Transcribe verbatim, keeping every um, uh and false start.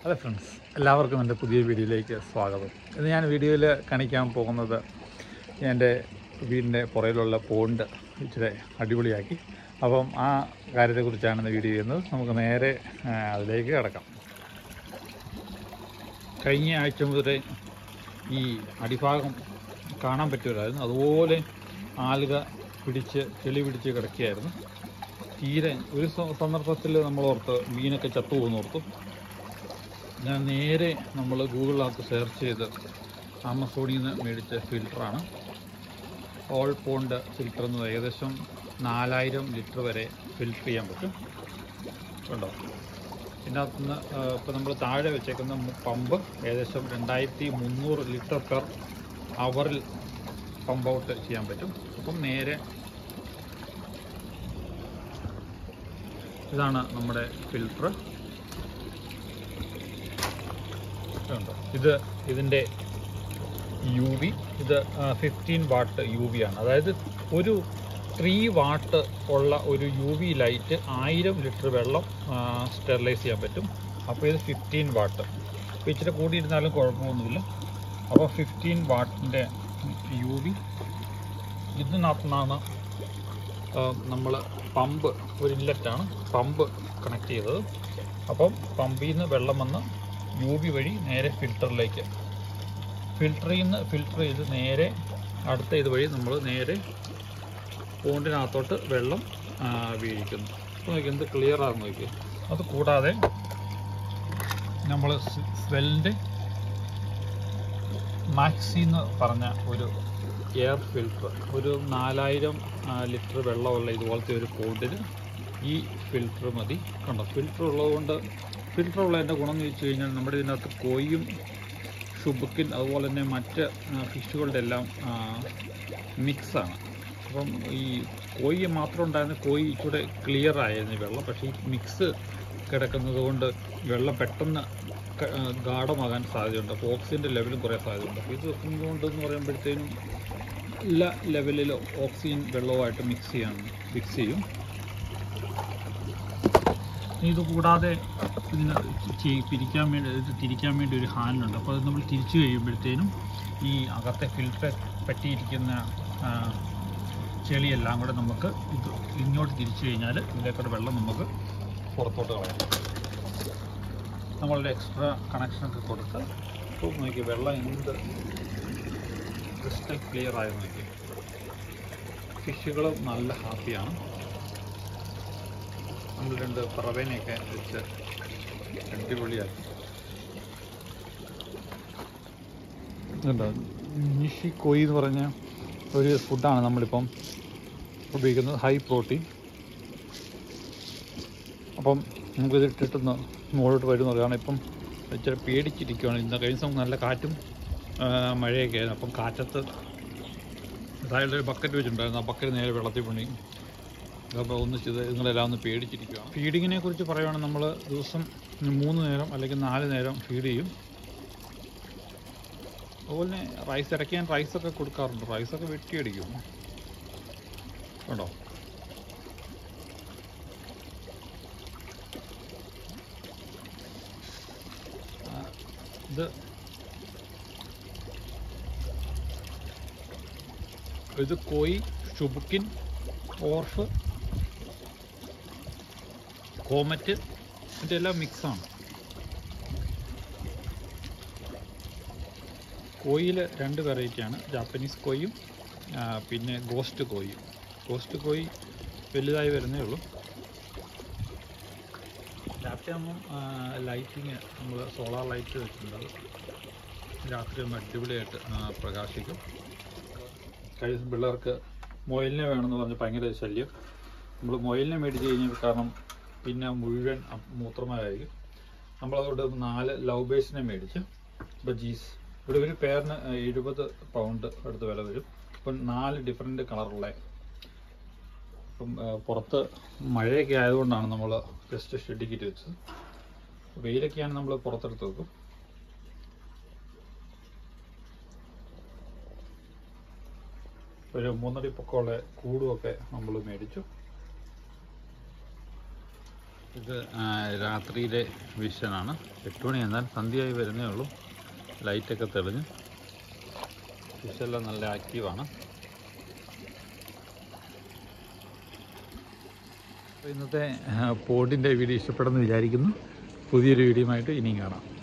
Hello friends, എല്ലാവർക്കും എൻ്റെ പുതിയ വീഡിയോയിലേക്ക് സ്വാഗതം. ഇന്ന് ഞാൻ വീഡിയോയിൽ കാണിക്കാൻ പോകുന്നത് എൻ്റെ വീടിൻ്റെ പുറയിലുള്ള പോണ്ട് ഇച്ചിരി അടിപൊളിയാക്കി. അപ്പം ആ കാര്യത്തെക്കുറിച്ചാണ് ഇന്ന് വീഡിയോ ചെയ്യുന്നത്. നമുക്ക് നേരെ അതിലേക്ക് കിടക്കാം. കഴിഞ്ഞ ആഴ്ച മുതലേ ഈ അടിഭാഗം കാണാൻ പറ്റുമായിരുന്നു. അതുപോലെ ആലുക പിടിച്ച് ചെളി പിടിച്ച് കിടക്കുകയായിരുന്നു. തീരെ ഒരു സന്ദർഭത്തിൽ നമ്മളോർത്ത് മീനൊക്കെ ചത്തുപോകുന്ന ഓർത്തു. ഞാൻ നേരെ നമ്മൾ ഗൂഗിളിനകത്ത് സെർച്ച് ചെയ്ത് ആമസോണിൽ നിന്ന് മേടിച്ച ഫിൽറ്ററാണ്. ഓൾ പോണ്ട് ഫിൽറ്റർ എന്ന് ഏകദേശം നാലായിരം ലിറ്റർ വരെ ഫിൽറ്റർ ചെയ്യാൻ പറ്റും. ഉണ്ടോ? ഇതിനകത്ത് നിന്ന് ഇപ്പോൾ നമ്മൾ താഴെ വെച്ചേക്കുന്ന പമ്പ് ഏകദേശം രണ്ടായിരത്തി മുന്നൂറ് ലിറ്റർ പെർ അവറിൽ പമ്പ് ഔട്ട് ചെയ്യാൻ പറ്റും. അപ്പം നേരെ ഇതാണ് നമ്മുടെ ഫിൽറ്റർ. ഇത് ഇതിൻ്റെ യു വി ഇത് ഫിഫ്റ്റീൻ വാട്ട് യു വി ആണ്. അതായത് ഒരു ത്രീ വാട്ട് ഉള്ള ഒരു യു വി ലൈറ്റ് ആയിരം ലിറ്റർ വെള്ളം സ്റ്റെറിലൈസ് ചെയ്യാൻ പറ്റും. അപ്പോൾ ഇത് ഫിഫ്റ്റീൻ വാട്ട്. അപ്പോൾ ഇച്ചിരി കൂടിയിരുന്നാലും കുഴപ്പമൊന്നുമില്ല. അപ്പോൾ ഫിഫ്റ്റീൻ വാട്ടിൻ്റെ യു വി ഇതിനകത്തുനിന്നാണ് നമ്മൾ പമ്പ് ഒരു ഇൻലെറ്റാണ് പമ്പ് കണക്ട് ചെയ്തത്. അപ്പം പമ്പിൽ നിന്ന് വെള്ളം വന്ന് യു വി വഴി നേരെ ഫിൽറ്ററിലേക്ക്, ഫിൽറ്ററിൽ നിന്ന് ഫിൽറ്റർ ചെയ്ത് നേരെ അടുത്ത ഇത് വഴി നമ്മൾ നേരെ പോണ്ടിനകത്തോട്ട് വെള്ളം വീഴിക്കുന്നു. അപ്പോൾ നോക്കി എന്ത് ക്ലിയർ ആണെന്ന് നോക്കി. അത് കൂടാതെ നമ്മൾ സ്വെല്ലിൻ്റെ മാക്സി എന്ന് പറഞ്ഞ ഒരു എയർ ഫിൽറ്റർ, ഒരു നാലായിരം ലിറ്റർ വെള്ളമുള്ള ഇതുപോലത്തെ ഒരു പോണ്ടിന് ഈ ഫിൽറ്റർ മതി. കണ്ടോ, ഫിൽറ്റർ ഉള്ളതുകൊണ്ട് ഫിൽറ്റർ ഉള്ളതിൻ്റെ ഗുണം എന്ന് വെച്ച് കഴിഞ്ഞാൽ നമ്മുടെ ഇതിനകത്ത് കോയിയും ഷുബുക്കിൻ അതുപോലെ തന്നെ മറ്റ് ഫിഷുകളുടെ എല്ലാം മിക്സാണ്. അപ്പം ഈ കോയി മാത്രം ഉണ്ടായിരുന്ന കോയി ഇച്ചിരി ക്ലിയർ ആയിരുന്നു ഈ വെള്ളം. പക്ഷേ ഈ മിക്സ് കിടക്കുന്നത് കൊണ്ട് വെള്ളം പെട്ടെന്ന് ഗാഢമാകാൻ സാധ്യതയുണ്ട്. അപ്പോൾ ഓക്സിജൻ്റെ ലെവലും കുറേ സാധ്യതയുണ്ട്. അപ്പോൾ ഇത് വെക്കുന്നതുകൊണ്ടെന്ന് പറയുമ്പോഴത്തേനും എല്ലാ ലെവലിലും ഓക്സിജൻ വെള്ളവുമായിട്ട് മിക്സ് ചെയ്യാൻ മിക്സ് ചെയ്യും. ഇത് കൂടാതെ ഇതിന് പിരിക്കാൻ വേണ്ടി ഇത് തിരിക്കാൻ വേണ്ടി ഒരു ഹാൻഡുണ്ട്. അപ്പോൾ അത് നമ്മൾ തിരിച്ചു കഴിയുമ്പോഴത്തേനും ഈ അകത്തെ ഫിൽറ്റർ പറ്റിയിരിക്കുന്ന ചെളിയെല്ലാം കൂടെ നമുക്ക് ഇത് ഇങ്ങോട്ട് തിരിച്ചു കഴിഞ്ഞാൽ ഇതിലേക്കൂടെ വെള്ളം നമുക്ക് പുറത്തോട്ട് കളയാം. നമ്മളുടെ എക്സ്ട്രാ കണക്ഷനൊക്കെ കൊടുത്ത് ഇപ്പോൾ നോക്കി വെള്ളം എന്ത് ക്രിസ്റ്റൽ ക്ലിയർ ആയി നോക്കി. ഫിഷുകൾ നല്ല ഹാപ്പിയാണ്. നമ്മൾ രണ്ട് പറവേനെയൊക്കെ വെച്ച് അടിപൊളിയാക്കി. ഇതുണ്ടോ, നിഷി കോയി എന്ന് പറഞ്ഞ ഒരു ഫുഡാണ് നമ്മളിപ്പം ഉപയോഗിക്കുന്നത്, ഹൈ പ്രോട്ടീൻ. അപ്പം നമുക്കിത് ഇട്ടിട്ടൊന്ന് മുകളിലോട്ട് വരുന്നത് കാരണം ഇപ്പം ഇച്ചിരി പേടിച്ചിരിക്കുകയാണ്. ഇന്ന് കഴിഞ്ഞ ദിവസം നല്ല കാറ്റും മഴയൊക്കെ ആയിരുന്നു. അപ്പം കാറ്റത്ത് അതായത് ഒരു ബക്കറ്റ് വെച്ചിട്ടുണ്ടായിരുന്നു. ആ ബക്കറ്റ് നേരെ വെള്ളത്തിൽ പണി. അപ്പോൾ ഒന്ന് ചെയ്ത് നിങ്ങളെല്ലാം ഒന്ന് പേടിച്ചിരിക്കുക. ഫീഡിങ്ങിനെ കുറിച്ച് പറയുകയാണെങ്കിൽ നമ്മൾ ദിവസം മൂന്ന് നേരം അല്ലെങ്കിൽ നാല് നേരം ഫീഡ് ചെയ്യും. അതുപോലെ തന്നെ റൈസ് ഇടയ്ക്കാൻ റൈസൊക്കെ കൊടുക്കാറുണ്ട്. റൈസൊക്കെ വെട്ടിയടിക്കും. കേട്ടോ, ഇത് ഇത് കോയി, ഷുബുക്കിൻ, ഓർഫ്, കോമറ്റ്, ഇതിൻ്റെ എല്ലാം മിക്സാണ്. കോയിൽ രണ്ട് വെറൈറ്റിയാണ്, ജാപ്പനീസ് കോയും പിന്നെ ഗോസ്റ്റ് കോയും. ഗോസ്റ്റ് കോയി വലുതായി വരുന്നേ ഉള്ളൂ. രാത്രിയാകുമ്പം ലൈറ്റിങ് നമ്മൾ സോളാർ ലൈറ്റ് വെച്ചിട്ടുണ്ട്. രാത്രി ആകുമ്പോൾ അടിപൊളിയായിട്ട് പ്രകാശിക്കും. കഴിഞ്ഞ പിള്ളേർക്ക് മൊയിലിനെ വേണമെന്ന് പറഞ്ഞ് ഭയങ്കര ശല്യം. നമ്മൾ മൊയിലിനെ മേടിച്ച് കഴിഞ്ഞാൽ കാരണം പിന്നെ മുഴുവൻ മൂത്രമായിരിക്കും. നമ്മളതുകൊണ്ട് നാല് ലവ് ബേഴ്സിനെ മേടിച്ച് ബജീസ്. ഇവിടെ ഒരു പേരിന് എഴുപത് പൗണ്ട് അടുത്ത് വില വരും. ഇപ്പം നാല് ഡിഫറെൻറ്റ് കളറുള്ള. ഇപ്പം പുറത്ത് മഴയൊക്കെ ആയതുകൊണ്ടാണ് നമ്മൾ ജസ്റ്റ് ഷെഡിക്കിട്ട് വെച്ചത്. വെയിലൊക്കെയാണ് നമ്മൾ പുറത്തെടുത്ത് വെക്കും. ഒരു മൂന്നടി പൊക്കമുള്ള കൂടുമൊക്കെ നമ്മൾ മേടിച്ചു. ഇത് രാത്രിയിലെ വിഷനാണ്. എട്ട് മണി എന്നാൽ സന്ധ്യയായി വരുന്നേ ഉള്ളൂ. ലൈറ്റൊക്കെ തെളിഞ്ഞ് ഫിഷെല്ലാം നല്ല ആക്റ്റീവാണ്. അപ്പോൾ ഇന്നത്തെ പോഡിൻ്റെ വീഡിയോ ഇഷ്ടപ്പെടുമെന്ന് വിചാരിക്കുന്നു. പുതിയൊരു വീഡിയോയുമായിട്ട് ഇനിയും കാണാം.